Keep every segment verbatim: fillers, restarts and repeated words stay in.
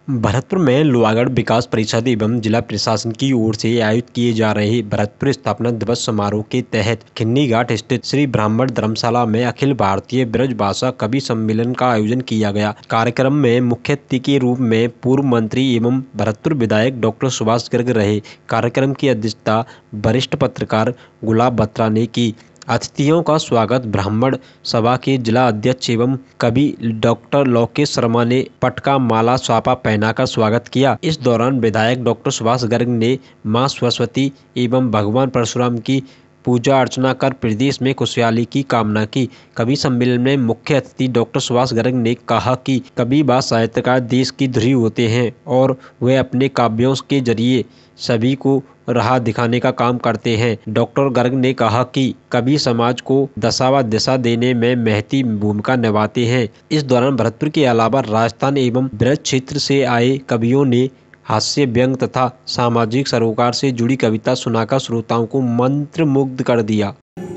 भरतपुर में लोहागढ़ विकास परिषद एवं जिला प्रशासन की ओर से आयोजित किए जा रहे भरतपुर स्थापना दिवस समारोह के तहत खिन्नी घाट स्थित श्री ब्राह्मण धर्मशाला में अखिल भारतीय ब्रजभाषा कवि सम्मेलन का आयोजन किया गया। कार्यक्रम में मुख्य अतिथि के रूप में पूर्व मंत्री एवं भरतपुर विधायक डॉक्टर सुभाष गर्ग रहे। कार्यक्रम की अध्यक्षता वरिष्ठ पत्रकार गुलाब बत्रा ने की। अतिथियों का स्वागत ब्राह्मण सभा के जिला अध्यक्ष एवं कवि डॉक्टर लोकेश शर्मा ने पटका माला साफा पहनाकर स्वागत किया। इस दौरान विधायक डॉक्टर सुभाष गर्ग ने मां सरस्वती एवं भगवान परशुराम की पूजा अर्चना कर प्रदेश में खुशहाली की कामना की। कवि सम्मेलन में मुख्य अतिथि डॉक्टर सुभाष गर्ग ने कहा कि कवि व साहित्यकार देश की धुरी होते हैं और वे अपने काव्यों के जरिए सभी को राह दिखाने का काम करते हैं। डॉक्टर गर्ग ने कहा कि कवि समाज को दशा व दिशा देने में महती भूमिका निभाते हैं। इस दौरान भरतपुर के अलावा राजस्थान एवं ब्रज क्षेत्र से आए कवियों ने हास्य व्यंग तथा सामाजिक सरोकार से जुड़ी कविता सुनाकर श्रोताओं को मंत्रमुग्ध कर दिया।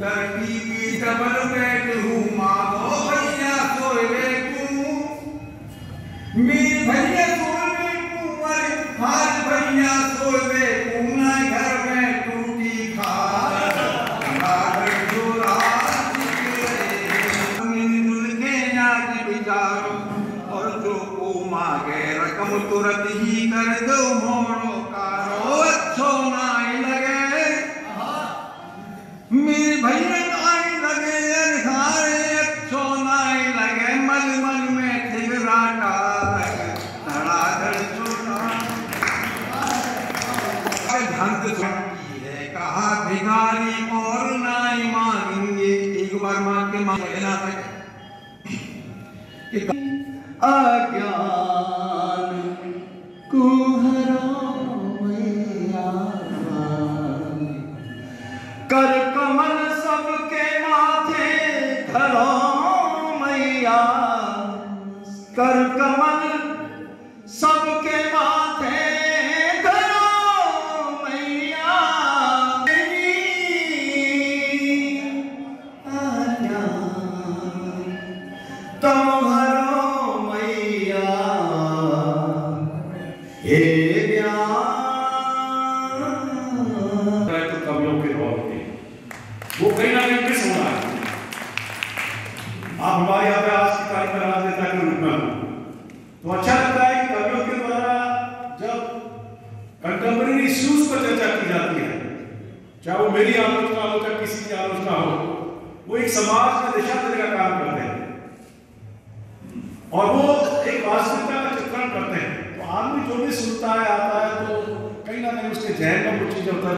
तुरंत ही कर दो मोड़ो कारो अच्छो नाई लगे मेरे भैया नाई लगे सारे अच्छो नाई लगे मन मन में ठिगराटा धड़ाधड़ छोड़ा धंत की है कहा भिखारी और नाई मांगेंगे एक बार मांग के मांग लेना अज्ञान कर कमल सबके माथे धरो मैया कर कमल सबके माथे धरो मैया तुम हरो मैया हे कवियों के दौर थे वो कहीं ना कहीं मिस हो रहा है। आप हमारे यहाँ पे आज की तारीख में राजनेता के रूप में हो तो अच्छा लगता है कि कवियों के द्वारा जब कंटेम्परेरी इश्यूज पर चर्चा की जाती है, चाहे वो मेरी आलोचना हो चाहे किसी की आलोचना हो, वो एक समाज में दिशा देने का काम करते हैं और वो एक वास्तविकता का चित्रण करते हैं। तो आदमी जो भी सुनता है आता है तो कहीं ना कहीं उसके जहन में कुछ चीजें होता है।